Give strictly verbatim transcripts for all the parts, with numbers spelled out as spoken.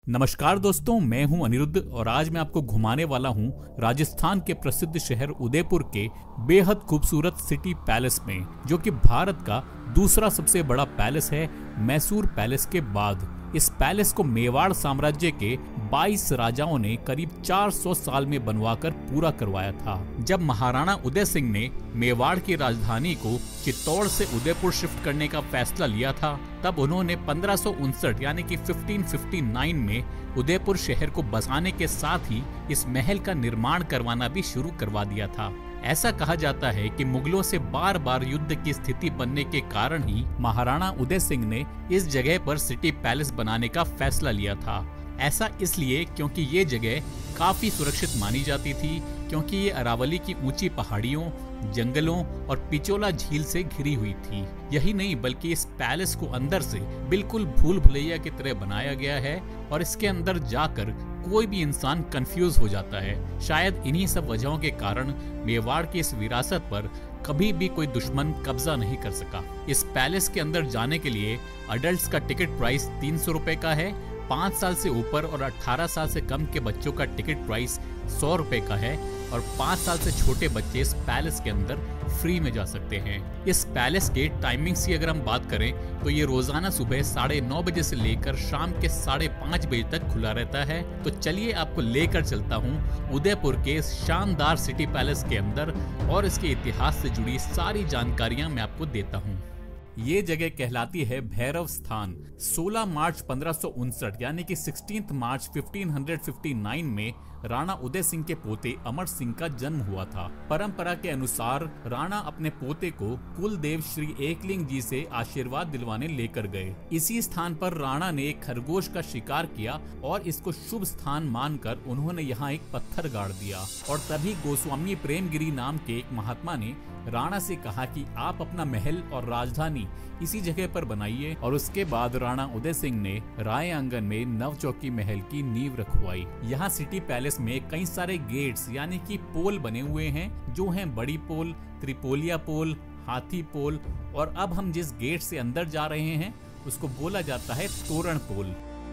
नमस्कार दोस्तों, मैं हूं अनिरुद्ध और आज मैं आपको घुमाने वाला हूं राजस्थान के प्रसिद्ध शहर उदयपुर के बेहद खूबसूरत सिटी पैलेस में, जो कि भारत का दूसरा सबसे बड़ा पैलेस है मैसूर पैलेस के बाद। इस पैलेस को मेवाड़ साम्राज्य के बाईस राजाओं ने करीब चार सौ साल में बनवाकर पूरा करवाया था। जब महाराणा उदय सिंह ने मेवाड़ की राजधानी को चित्तौड़ से उदयपुर शिफ्ट करने का फैसला लिया था, तब उन्होंने पंद्रह सौ उनसठ यानी कि पंद्रह सौ उनसठ में उदयपुर शहर को बसाने के साथ ही इस महल का निर्माण करवाना भी शुरू करवा दिया था। ऐसा कहा जाता है कि मुगलों से बार बार युद्ध की स्थिति बनने के कारण ही महाराणा उदय सिंह ने इस जगह पर सिटी पैलेस बनाने का फैसला लिया था। ऐसा इसलिए क्योंकि ये जगह काफी सुरक्षित मानी जाती थी, क्योंकि ये अरावली की ऊंची पहाड़ियों, जंगलों और पिचोला झील से घिरी हुई थी। यही नहीं बल्कि इस पैलेस को अंदर से बिल्कुल भूल भुलैया की तरह बनाया गया है और इसके अंदर जाकर कोई भी इंसान कंफ्यूज हो जाता है। शायद इन्हीं सब वजहों के कारण मेवाड़ की इस विरासत पर कभी भी कोई दुश्मन कब्जा नहीं कर सका। इस पैलेस के अंदर जाने के लिए अडल्ट्स का टिकट प्राइस तीन सौ रुपए का है, पाँच साल से ऊपर और अठारह साल से कम के बच्चों का टिकट प्राइस सौ रुपए का है और पाँच साल से छोटे बच्चे इस पैलेस के अंदर फ्री में जा सकते हैं। इस पैलेस के टाइमिंग्स की अगर हम बात करें तो ये रोजाना सुबह साढ़े नौ बजे से लेकर शाम के साढ़े पाँच बजे तक खुला रहता है। तो चलिए आपको लेकर चलता हूँ उदयपुर के इस शानदार सिटी पैलेस के अंदर और इसके इतिहास से जुड़ी सारी जानकारियां मैं आपको देता हूँ। ये जगह कहलाती है भैरव स्थान। सोलह मार्च पंद्रह सौ उनसठ यानी कि सोलह मार्च पंद्रह सौ उनसठ में राणा उदय सिंह के पोते अमर सिंह का जन्म हुआ था। परंपरा के अनुसार राणा अपने पोते को कुलदेव श्री एकलिंग जी से आशीर्वाद दिलवाने लेकर गए। इसी स्थान पर राणा ने एक खरगोश का शिकार किया और इसको शुभ स्थान मानकर उन्होंने यहाँ एक पत्थर गाड़ दिया और तभी गोस्वामी प्रेमगिरी नाम के एक महात्मा ने राणा से कहा कि आप अपना महल और राजधानी इसी जगह पर बनाइए। और उसके बाद राणा उदय सिंह ने राय आंगन में नवचौकी महल की नींव रखवाई। यहाँ सिटी पैलेस में कई सारे गेट्स यानी कि पोल बने हुए हैं, जो हैं बड़ी पोल, त्रिपोलिया पोल, हाथी पोल, और अब हम जिस गेट से अंदर जा रहे हैं उसको बोला जाता है तोरण पोल।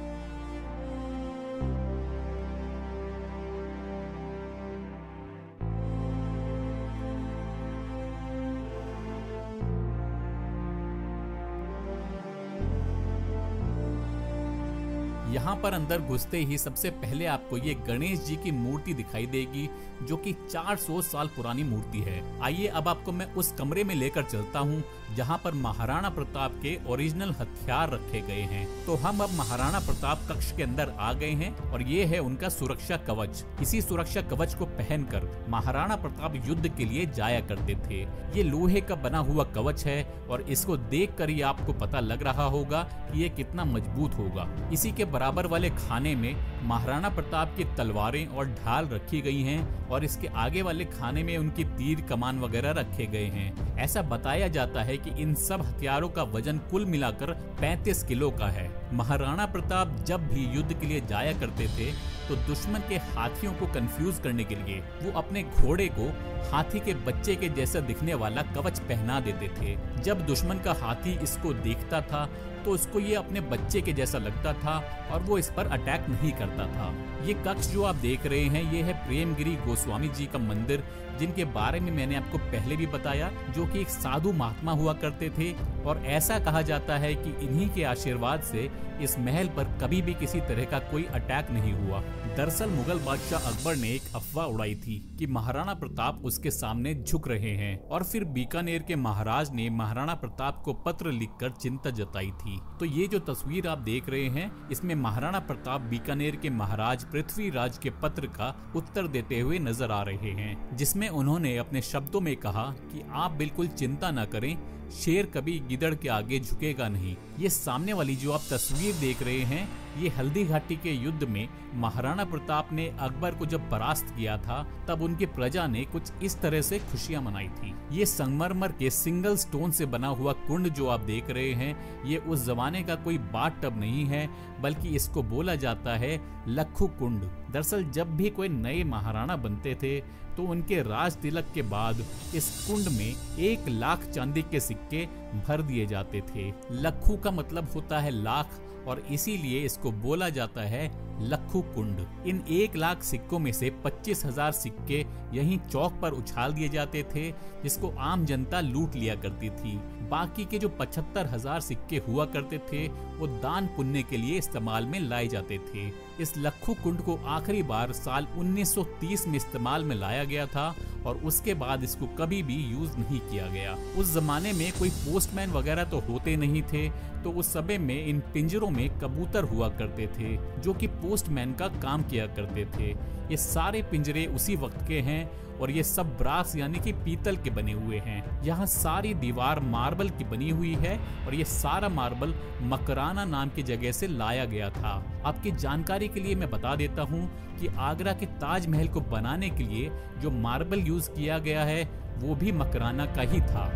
यहाँ पर अंदर घुसते ही सबसे पहले आपको ये गणेश जी की मूर्ति दिखाई देगी, जो कि चार सौ साल पुरानी मूर्ति है। आइए अब आपको मैं उस कमरे में लेकर चलता हूँ जहाँ पर महाराणा प्रताप के ओरिजिनल हथियार रखे गए हैं। तो हम अब महाराणा प्रताप कक्ष के अंदर आ गए हैं और ये है उनका सुरक्षा कवच। इसी सुरक्षा कवच को पहनकर महाराणा प्रताप युद्ध के लिए जाया करते थे। ये लोहे का बना हुआ कवच है और इसको देख कर ही आपको पता लग रहा होगा कि ये कितना मजबूत होगा। इसी के बराबर वाले खाने में महाराणा प्रताप की तलवारें और ढाल रखी गई हैं और इसके आगे वाले खाने में उनकी तीर कमान वगैरह रखे गए हैं। ऐसा बताया जाता है कि इन सब हथियारों का वजन कुल मिलाकर पैंतीस किलो का है। महाराणा प्रताप जब भी युद्ध के लिए जाया करते थे तो दुश्मन के हाथियों को कंफ्यूज करने के लिए वो अपने घोड़े को हाथी के बच्चे के जैसा दिखने वाला कवच पहना देते थे। जब दुश्मन का हाथी इसको देखता था तो उसको ये अपने बच्चे के जैसा लगता था और वो इस पर अटैक नहीं करता था। ये कक्ष जो आप देख रहे हैं ये है प्रेमगिरी गोस्वामी जी का मंदिर, जिनके बारे में मैंने आपको पहले भी बताया, जो कि एक साधु महात्मा हुआ करते थे और ऐसा कहा जाता है कि इन्हीं के आशीर्वाद से इस महल पर कभी भी किसी तरह का कोई अटैक नहीं हुआ। दरअसल मुगल बादशाह अकबर ने एक अफवाह उड़ाई थी कि महाराणा प्रताप उसके सामने झुक रहे हैं और फिर बीकानेर के महाराज ने महाराणा प्रताप को पत्र लिखकर चिंता जताई थी। तो ये जो तस्वीर आप देख रहे हैं इसमें महाराणा प्रताप बीकानेर के महाराज पृथ्वीराज के पत्र का उत्तर देते हुए नजर आ रहे हैं, जिसमें उन्होंने अपने शब्दों में कहा कि आप बिल्कुल चिंता न करें, शेर कभी गिदड़ के आगे झुकेगा नहीं। ये सामने वाली जो आप तस्वीर देख रहे हैं ये हल्दी घाटी के युद्ध में महाराणा प्रताप ने अकबर को जब परास्त किया था तब उनकी प्रजा ने कुछ इस तरह से खुशियां मनाई थी। ये संगमरमर के सिंगल स्टोन से बना हुआ कुंड जो आप देख रहे हैं ये उस जमाने का कोई बाथ टब नहीं है, बल्कि इसको बोला जाता है लखू कुंड। दरअसल जब भी कोई नए महाराणा बनते थे तो उनके राज तिलक के बाद इस कुंड में एक लाख चांदी के सिक्के भर दिए जाते थे। लखू का मतलब होता है लाख और इसीलिए इसको बोला जाता है लक्खू कुंड। इन एक लाख सिक्कों में से पच्चीस हजार सिक्के यहीं चौक पर उछाल दिए जाते थे, जिसको आम जनता लूट लिया करती थी। बाकी के जो पचहत्तर हजार सिक्के हुआ करते थे वो दान पुण्य के लिए इस्तेमाल में लाए जाते थे। इस लक्खू कुंड को आखिरी बार साल उन्नीस सौ तीस में इस्तेमाल में लाया गया था और उसके बाद इसको कभी भी यूज नहीं किया गया। उस जमाने में कोई पोस्टमैन वगैरह तो होते नहीं थे, तो उस समय में इन पिंजरों में कबूतर हुआ करते थे जो कि पोस्टमैन का काम किया करते थे। ये सारे पिंजरे उसी वक्त के हैं और ये सब ब्रास यानी कि पीतल के बने हुए हैं। यहाँ सारी दीवार मार्बल की बनी हुई है और ये सारा मार्बल मकराना नाम की जगह से लाया गया था। आपकी जानकारी के लिए मैं बता देता हूँ कि आगरा के ताजमहल को बनाने के लिए जो मार्बल यूज किया गया है वो भी मकराना का ही था।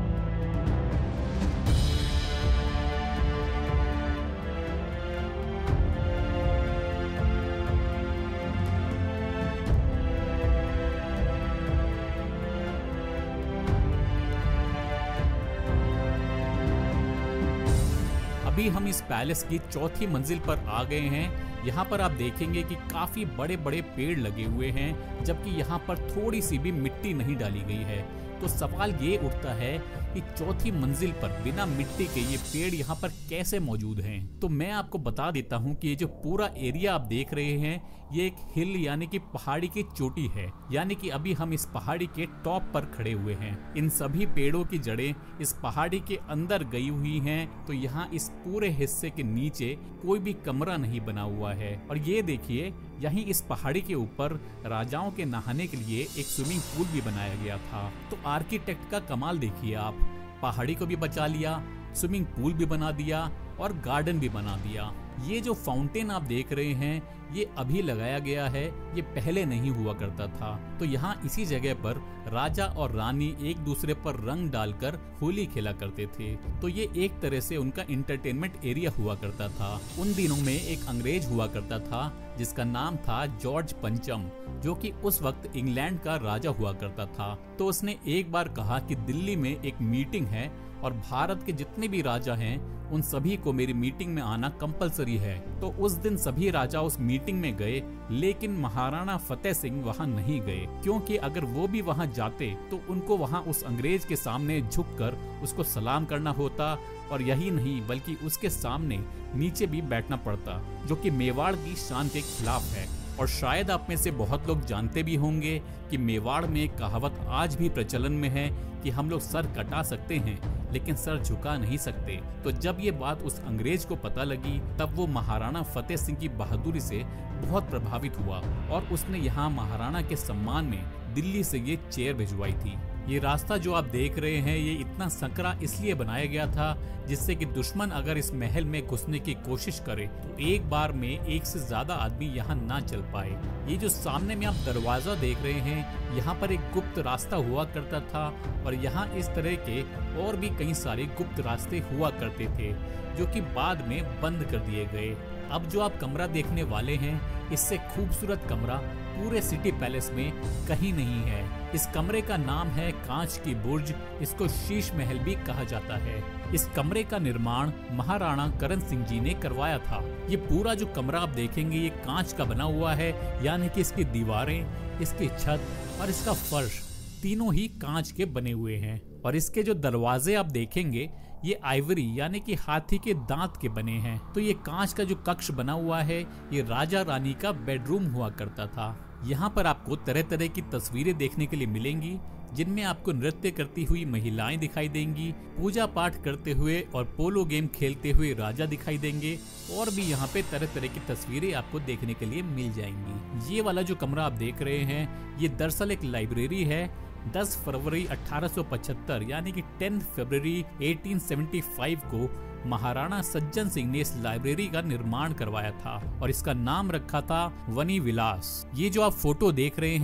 अभी हम इस पैलेस की चौथी मंजिल पर आ गए हैं। यहाँ पर आप देखेंगे कि काफी बड़े बड़े पेड़ लगे हुए हैं, जबकि यहाँ पर थोड़ी सी भी मिट्टी नहीं डाली गई है। तो सवाल ये उठता है कि चौथी मंजिल पर बिना मिट्टी के ये पेड़ यहाँ पर कैसे मौजूद हैं? तो मैं आपको बता देता हूँ कि ये जो पूरा एरिया आप देख रहे हैं ये एक हिल यानी कि पहाड़ी की चोटी है, यानी कि अभी हम इस पहाड़ी के टॉप पर खड़े हुए हैं। इन सभी पेड़ों की जड़ें इस पहाड़ी के अंदर गई हुई हैं, तो यहाँ इस पूरे हिस्से के नीचे कोई भी कमरा नहीं बना हुआ है। और ये देखिए, यहीं इस पहाड़ी के ऊपर राजाओं के नहाने के लिए एक स्विमिंग पूल भी बनाया गया था। तो आर्किटेक्ट का कमाल देखिए आप, पहाड़ी को भी बचा लिया, स्विमिंग पूल भी बना दिया और गार्डन भी बना दिया। ये जो फाउंटेन आप देख रहे हैं ये अभी लगाया गया है, ये पहले नहीं हुआ करता था। तो यहाँ इसी जगह पर राजा और रानी एक दूसरे पर रंग डालकर होली खेला करते थे। तो ये एक तरह से उनका इंटरटेनमेंट एरिया हुआ करता था। उन दिनों में एक अंग्रेज हुआ करता था जिसका नाम था जॉर्ज पंचम, जो कि उस वक्त इंग्लैंड का राजा हुआ करता था। तो उसने एक बार कहा कि दिल्ली में एक मीटिंग है और भारत के जितने भी राजा हैं उन सभी को मेरी मीटिंग में आना कंपलसरी है। तो उस दिन सभी राजा उस मीटिंग में गए, लेकिन महाराणा फतेह सिंह वहां नहीं गए, क्योंकि अगर वो भी वहां जाते तो उनको वहां उस अंग्रेज के सामने झुककर उसको सलाम करना होता, और यही नहीं बल्कि उसके सामने नीचे भी बैठना पड़ता, जो कि मेवाड़ की शान के खिलाफ है। और शायद आप में से बहुत लोग जानते भी होंगे कि मेवाड़ में एक कहावत आज भी प्रचलन में है कि हम लोग सर कटा सकते हैं लेकिन सर झुका नहीं सकते। तो जब ये बात उस अंग्रेज को पता लगी तब वो महाराणा फतेह सिंह की बहादुरी से बहुत प्रभावित हुआ और उसने यहाँ महाराणा के सम्मान में दिल्ली से ये चेयर भिजवाई थी। ये रास्ता जो आप देख रहे हैं ये इतना संकरा इसलिए बनाया गया था जिससे कि दुश्मन अगर इस महल में घुसने की कोशिश करे तो एक बार में एक से ज्यादा आदमी यहाँ ना चल पाए। ये जो सामने में आप दरवाजा देख रहे हैं यहाँ पर एक गुप्त रास्ता हुआ करता था और यहाँ इस तरह के और भी कई सारे गुप्त रास्ते हुआ करते थे जो कि बाद में बंद कर दिए गए। अब जो आप कमरा देखने वाले हैं इससे खूबसूरत कमरा पूरे सिटी पैलेस में कहीं नहीं है। इस कमरे का नाम है कांच की बुर्ज, इसको शीश महल भी कहा जाता है। इस कमरे का निर्माण महाराणा करण सिंह जी ने करवाया था। ये पूरा जो कमरा आप देखेंगे ये कांच का बना हुआ है, यानी कि इसकी दीवारें, इसकी छत और इसका फर्श तीनों ही कांच के बने हुए हैं। और इसके जो दरवाजे आप देखेंगे ये आइवरी यानी कि हाथी के दांत के बने हैं। तो ये कांच का जो कक्ष बना हुआ है ये राजा रानी का बेडरूम हुआ करता था। यहाँ पर आपको तरह तरह की तस्वीरें देखने के लिए मिलेंगी जिनमें आपको नृत्य करती हुई महिलाएं दिखाई देंगी, पूजा पाठ करते हुए और पोलो गेम खेलते हुए राजा दिखाई देंगे, और भी यहाँ पे तरह तरह की तस्वीरें आपको देखने के लिए मिल जाएंगी। ये वाला जो कमरा आप देख रहे हैं ये दरअसल एक लाइब्रेरी है। दस फरवरी अठारह सौ पचहत्तर यानी कि दस फरवरी अठारह सौ पचहत्तर को महाराणा सज्जन सिंह ने इस लाइब्रेरी का निर्माण करवाया था और इसका नाम रखा था वनी विलास। ये जो आप फोटो देख रहे हैं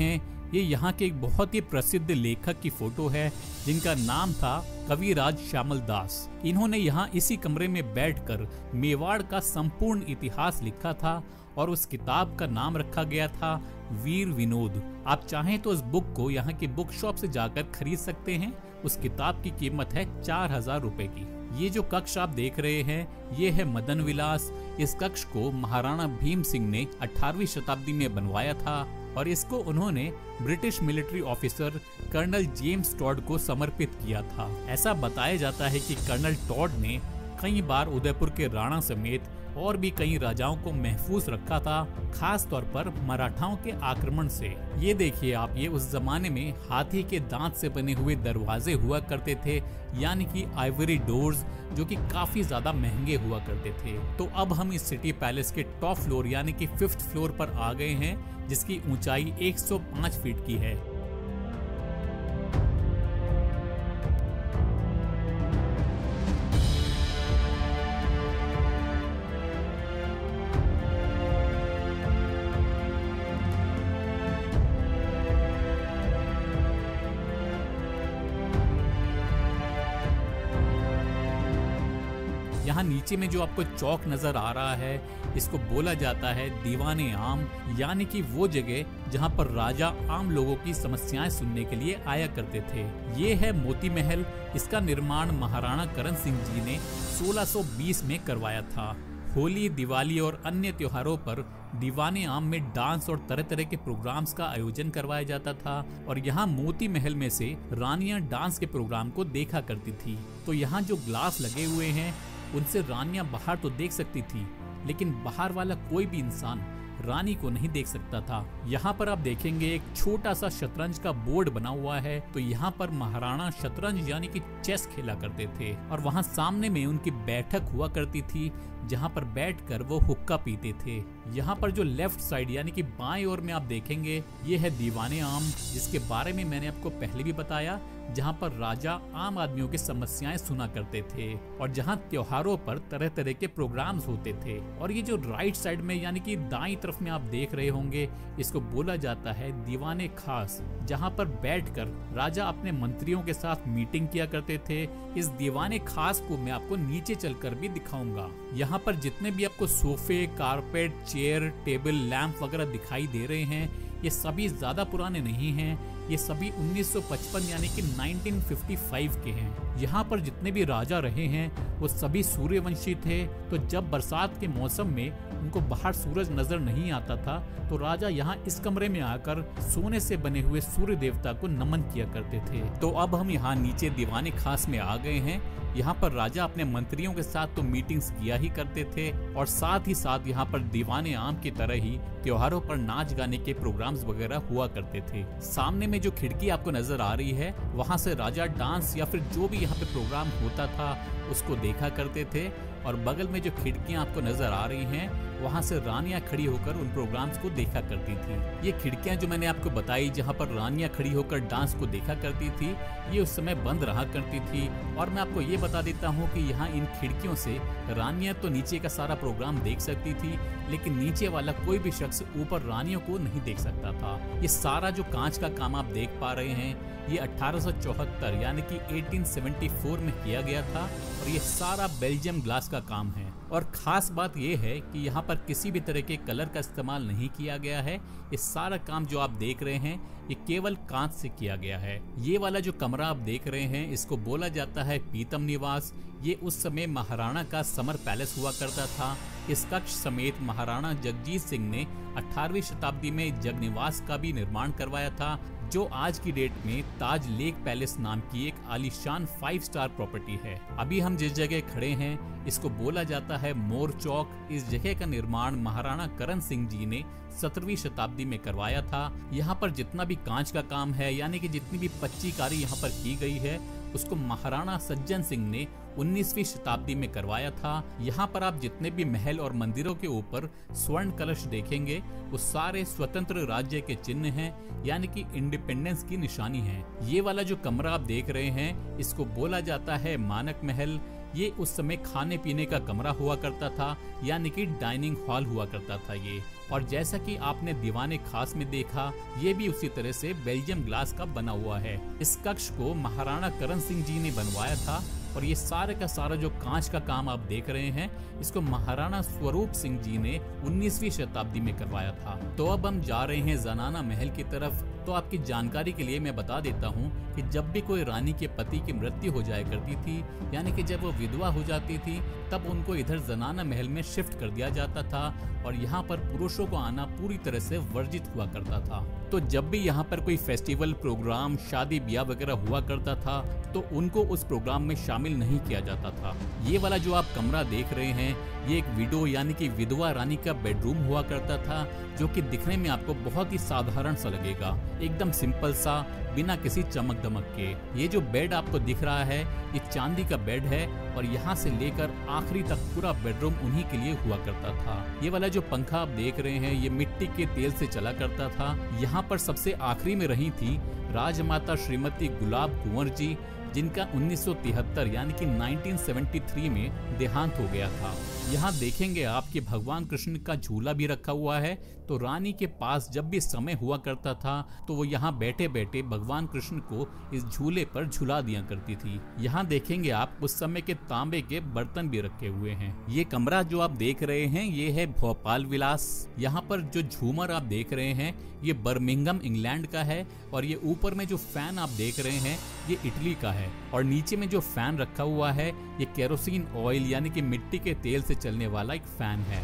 ये यहाँ के एक बहुत ही प्रसिद्ध लेखक की फोटो है जिनका नाम था कविराज श्यामल दास। इन्होंने यहाँ इसी कमरे में बैठकर मेवाड़ का संपूर्ण इतिहास लिखा था और उस किताब का नाम रखा गया था वीर विनोद। आप चाहें तो इस बुक को यहाँ की बुक शॉप से जाकर खरीद सकते हैं। उस किताब की कीमत है चार हजार रुपए की। ये जो कक्ष आप देख रहे हैं ये है मदन विलास। इस कक्ष को महाराणा भीम सिंह ने अठारहवीं शताब्दी में बनवाया था और इसको उन्होंने British military officer colonel James Tod को समर्पित किया था। ऐसा बताया जाता है कि कर्नल टॉड ने कई बार उदयपुर के राणा समेत और भी कई राजाओं को महफूज रखा था, खास तौर पर मराठाओं के आक्रमण से। ये देखिए आप, ये उस जमाने में हाथी के दांत से बने हुए दरवाजे हुआ करते थे, यानी कि आइवरी डोर्स, जो कि काफी ज्यादा महंगे हुआ करते थे। तो अब हम इस सिटी पैलेस के टॉप फ्लोर यानी कि फिफ्थ फ्लोर पर आ गए हैं, जिसकी ऊंचाई एक सौ पाँच फीट की है। यहाँ नीचे में जो आपको चौक नजर आ रहा है इसको बोला जाता है दीवाने आम, यानी कि वो जगह जहाँ पर राजा आम लोगों की समस्याएं सुनने के लिए आया करते थे। ये है मोती महल। इसका निर्माण महाराणा करण सिंह जी ने सोलह सौ बीस में करवाया था। होली, दिवाली और अन्य त्योहारों पर दीवाने आम में डांस और तरह तरह के प्रोग्राम्स का आयोजन करवाया जाता था और यहाँ मोती महल में से रानियां डांस के प्रोग्राम को देखा करती थी। तो यहाँ जो ग्लास लगे हुए हैं उनसे रानियां बाहर तो देख सकती थी, लेकिन बाहर वाला कोई भी इंसान रानी को नहीं देख सकता था। यहाँ पर आप देखेंगे एक छोटा सा शतरंज का बोर्ड बना हुआ है। तो यहाँ पर महाराणा शतरंज यानी कि चेस खेला करते थे और वहाँ सामने में उनकी बैठक हुआ करती थी, जहाँ पर बैठकर वो हुक्का पीते थे। यहाँ पर जो लेफ्ट साइड यानी कि बाएं ओर में आप देखेंगे ये है दीवाने आम, जिसके बारे में मैंने आपको पहले भी बताया, जहाँ पर राजा आम आदमियों की समस्याएं सुना करते थे और जहाँ त्योहारों पर तरह तरह के प्रोग्राम्स होते थे। और ये जो राइट साइड में यानी कि दाईं तरफ में आप देख रहे होंगे, इसको बोला जाता है दीवाने खास, जहाँ पर बैठकर राजा अपने मंत्रियों के साथ मीटिंग किया करते थे। इस दीवाने खास को मैं आपको नीचे चलकर भी दिखाऊंगा। यहाँ पर जितने भी आपको सोफे, कारपेट, चेयर, टेबल, लैंप वगैरह दिखाई दे रहे हैं, ये सभी ज्यादा पुराने नहीं हैं। ये सभी उन्नीस सौ पचपन यानी कि उन्नीस सौ पचपन के हैं। यहाँ पर जितने भी राजा रहे हैं वो सभी सूर्यवंशी थे। तो जब बरसात के मौसम में उनको बाहर सूरज नजर नहीं आता था तो राजा यहाँ इस कमरे में आकर सोने से बने हुए सूर्य देवता को नमन किया करते थे। तो अब हम यहाँ नीचे दीवाने खास में आ गए हैं। यहाँ पर राजा अपने मंत्रियों के साथ तो मीटिंग्स किया ही करते थे और साथ ही साथ यहाँ पर दीवाने आम की तरह ही त्योहारों पर नाच गाने के प्रोग्राम्स वगैरह हुआ करते थे। सामने में जो खिड़की आपको नजर आ रही है वहाँ से राजा डांस या फिर जो भी यहाँ पे प्रोग्राम होता था उसको देखा करते थे और बगल में जो खिड़कियां आपको नजर आ रही हैं वहां से रानियां खड़ी होकर उन प्रोग्राम्स को देखा करती थी। ये खिड़कियां जो मैंने आपको बताई जहां पर रानियां खड़ी होकर डांस को देखा करती थी, ये उस समय बंद रहा करती थी। और मैं आपको ये बता देता हूँ कि यहाँ इन खिड़कियों से रानियां तो नीचे का सारा प्रोग्राम देख सकती थी, लेकिन नीचे वाला कोई भी शख्स ऊपर रानियों को नहीं देख सकता था। ये सारा जो कांच का काम आप देख पा रहे हैं ये अठारह सौ चौहत्तर यानी कि अठारह सौ चौहत्तर में किया गया था और ये सारा बेल्जियम ग्लास का काम है। और खास बात ये है कि यहाँ पर किसी भी तरह के कलर का इस्तेमाल नहीं किया गया है। ये सारा काम जो आप देख रहे हैं ये केवल कांच से किया गया है। ये वाला जो कमरा आप देख रहे हैं इसको बोला जाता है पीतम निवास। ये उस समय महाराणा का समर पैलेस हुआ करता था। इस कक्ष समेत महाराणा जगजीत सिंह ने अठारहवीं शताब्दी में जगनिवास का भी निर्माण करवाया था, जो आज की डेट में ताज लेक पैलेस नाम की एक आलीशान फाइव स्टार प्रॉपर्टी है। अभी हम जिस जगह खड़े हैं इसको बोला जाता है मोर चौक। इस जगह का निर्माण महाराणा करण सिंह जी ने सत्रहवीं शताब्दी में करवाया था। यहाँ पर जितना भी कांच का काम है यानी कि जितनी भी पच्चीकारी यहाँ पर की गई है उसको महाराणा सज्जन सिंह ने उन्नीसवीं शताब्दी में करवाया था। यहाँ पर आप जितने भी महल और मंदिरों के ऊपर स्वर्ण कलश देखेंगे वो सारे स्वतंत्र राज्य के चिन्ह हैं, यानी कि इंडिपेंडेंस की निशानी है। ये वाला जो कमरा आप देख रहे हैं इसको बोला जाता है मानक महल। ये उस समय खाने पीने का कमरा हुआ करता था, यानी कि डाइनिंग हॉल हुआ करता था ये। और जैसा कि आपने दीवाने खास में देखा, ये भी उसी तरह से बेल्जियम ग्लास का बना हुआ है। इस कक्ष को महाराणा करण सिंह जी ने बनवाया था और ये सारे का सारा जो कांच का काम आप देख रहे हैं, इसको महाराणा स्वरूप सिंह जी ने उन्नीसवीं शताब्दी में करवाया था। तो अब हम जा रहे हैं जनाना महल की तरफ। तो आपकी जानकारी के लिए मैं बता देता हूँ कि जब भी कोई रानी के पति की मृत्यु हो जाया करती थी, यानी कि जब वो विधवा हो जाती थी, तब उनको इधर जनाना महल में शिफ्ट कर दिया जाता था और यहाँ पर पुरुषों को आना पूरी तरह से वर्जित हुआ करता था। तो जब भी यहाँ पर कोई फेस्टिवल प्रोग्राम, शादी ब्याह वगैरह हुआ करता था, तो उनको उस प्रोग्राम में शामिल नहीं किया जाता था। ये वाला जो आप कमरा देख रहे हैं, ये एक विडो यानी कि विधवा रानी का बेडरूम हुआ करता था, जो कि दिखने में आपको बहुत ही साधारण सा लगेगा, एकदम सिंपल सा, बिना किसी चमक दमक के। ये जो बेड आपको दिख रहा है, ये चांदी का बेड है और यहाँ से लेकर आखिरी तक पूरा बेडरूम उन्हीं के लिए हुआ करता था। ये वाला जो पंखा आप देख रहे हैं, ये मिट्टी के तेल से चला करता था। यहाँ पर सबसे आखिरी में रही थी राजमाता श्रीमती गुलाब कुंवर जी, जिनका उन्नीस सौ तिहत्तर यानी कि उन्नीस सौ तिहत्तर में देहांत हो गया था। यहाँ देखेंगे आप कि भगवान कृष्ण का झूला भी रखा हुआ है। तो रानी के पास जब भी समय हुआ करता था, तो वो यहाँ बैठे बैठे भगवान कृष्ण को इस झूले पर झुला दिया करती थी। यहाँ देखेंगे आप उस समय के तांबे के बर्तन भी रखे हुए हैं। ये कमरा जो आप देख रहे हैं, ये है भोपाल विलास। यहाँ पर जो झूमर आप देख रहे हैं, ये बर्मिंघम इंग्लैंड का है और ये ऊपर में जो फैन आप देख रहे हैं, ये इटली का है। और नीचे में जो फैन रखा हुआ है, ये केरोसिन ऑयल यानी कि मिट्टी के तेल से चलने वाला एक फैन है।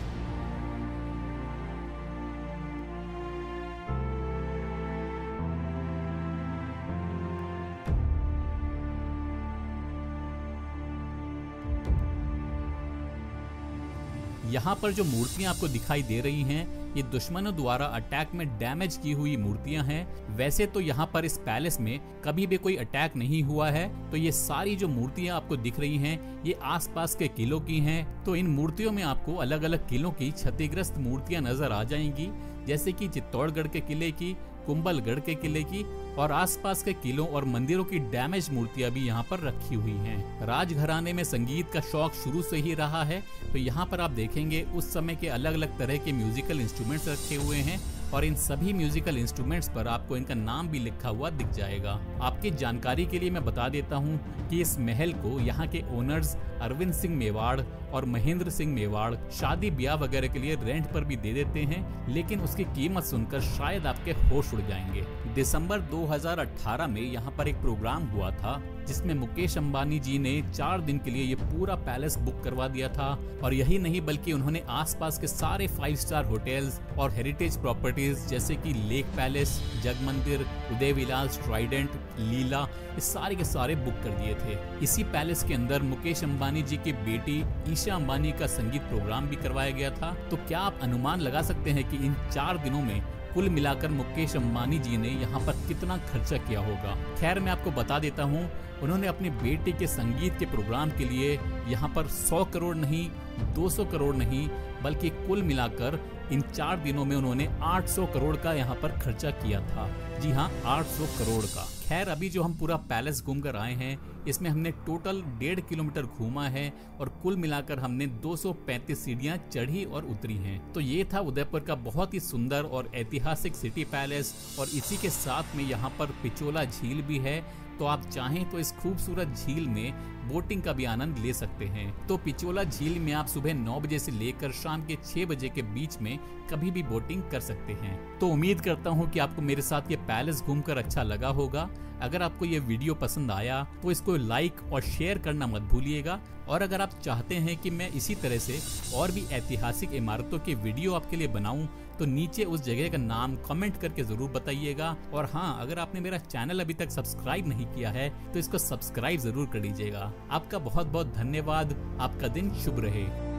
यहाँ पर जो मूर्तियां आपको दिखाई दे रही हैं, ये दुश्मनों द्वारा अटैक में डैमेज की हुई मूर्तियां हैं। वैसे तो यहाँ पर इस पैलेस में कभी भी कोई अटैक नहीं हुआ है। तो ये सारी जो मूर्तियां आपको दिख रही हैं, ये आसपास के किलों की हैं। तो इन मूर्तियों में आपको अलग अलग किलों की क्षतिग्रस्त मूर्तियां नजर आ जाएंगी, जैसे कि चित्तौड़गढ़ के किले की, कुंभलगढ़ के किले की और आसपास के किलों और मंदिरों की डैमेज मूर्तियां भी यहाँ पर रखी हुई हैं। राजघराने में संगीत का शौक शुरू से ही रहा है। तो यहाँ पर आप देखेंगे उस समय के अलग अलग तरह के म्यूजिकल इंस्ट्रूमेंट्स रखे हुए हैं और इन सभी म्यूजिकल इंस्ट्रूमेंट्स पर आपको इनका नाम भी लिखा हुआ दिख जाएगा। आपकी जानकारी के लिए मैं बता देता हूँ कि इस महल को यहाँ के ओनर्स अरविंद सिंह मेवाड़ और महेंद्र सिंह मेवाड़ शादी ब्याह वगैरह के लिए रेंट पर भी दे देते हैं, लेकिन उसकी कीमत सुनकर शायद आपके होश उड़ जाएंगे। दिसंबर दो हज़ार अठारह में यहाँ पर एक प्रोग्राम हुआ था, जिसमें मुकेश अंबानी जी ने चार दिन के लिए ये पूरा पैलेस बुक करवा दिया था। और यही नहीं बल्कि उन्होंने आसपास के सारे फाइव स्टार होटल्स और हेरिटेज प्रॉपर्टीज जैसे कि लेक पैलेस, जग मंदिर, उदय विलास, ट्राइडेंट, लीला, ये सारे के सारे बुक कर दिए थे। इसी पैलेस के अंदर मुकेश अंबानी जी की बेटी ईशा अंबानी का संगीत प्रोग्राम भी करवाया गया था। तो क्या आप अनुमान लगा सकते हैं कि इन चार दिनों में कुल मिलाकर मुकेश अंबानी जी ने यहाँ पर कितना खर्चा किया होगा? खैर, मैं आपको बता देता हूँ, उन्होंने अपनी बेटी के संगीत के प्रोग्राम के लिए यहाँ पर सौ करोड़ नहीं, दो सौ करोड़ नहीं, बल्कि कुल मिलाकर इन चार दिनों में उन्होंने आठ सौ करोड़ का यहाँ पर खर्चा किया था। जी हाँ, आठ सौ करोड़ का। खैर, अभी जो हम पूरा पैलेस घूम कर आए हैं, इसमें हमने टोटल डेढ़ किलोमीटर घूमा है और कुल मिलाकर हमने दो सौ पैंतीस सीढ़ियां चढ़ी और उतरी हैं। तो ये था उदयपुर का बहुत ही सुंदर और ऐतिहासिक सिटी पैलेस। और इसी के साथ में यहाँ पर पिचोला झील भी है। तो आप चाहें तो इस खूबसूरत झील में बोटिंग का भी आनंद ले सकते हैं। तो पिचोला झील में आप सुबह नौ बजे से लेकर शाम के छह बजे के बीच में कभी भी बोटिंग कर सकते हैं। तो उम्मीद करता हूँ कि आपको मेरे साथ ये पैलेस घूमकर अच्छा लगा होगा। अगर आपको ये वीडियो पसंद आया तो इसको लाइक और शेयर करना मत भूलिएगा। और अगर आप चाहते हैं कि मैं इसी तरह से और भी ऐतिहासिक इमारतों के वीडियो आपके लिए बनाऊं, तो नीचे उस जगह का नाम कमेंट करके जरूर बताइएगा। और हाँ, अगर आपने मेरा चैनल अभी तक सब्सक्राइब नहीं किया है तो इसको सब्सक्राइब जरूर कर लीजिएगा। आपका बहुत बहुत धन्यवाद। आपका दिन शुभ रहे।